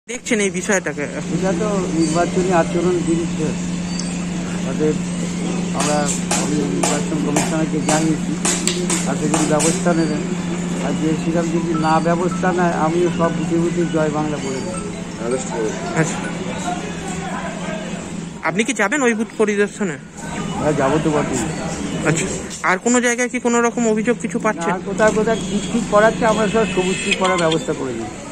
দেখছেন এই বিষয়টাকে? এটা তো নির্বাচনী আচরণ বিরুদ্ধে তাদের আমরা নির্বাচন কমিশনারকে জানিয়েছি, তাতে যদি ব্যবস্থা নেবেন, আর যে সেরকম যদি না ব্যবস্থা নেয় আমিও সব বুঝে বুঝে জয় বাংলা বলে দেবো। আচ্ছা, আপনি কি যাবেন ওই বুথ পরিদর্শনে? হ্যাঁ, যাবো তো বটেই। আচ্ছা, আর কোনো জায়গায় কি কোনো রকম অভিযোগ কিছু পাচ্ছেন? কোথায় কোথায় ঠিক করাচ্ছে, আমরা সব সবুজ ঠিক করার ব্যবস্থা করে দিই।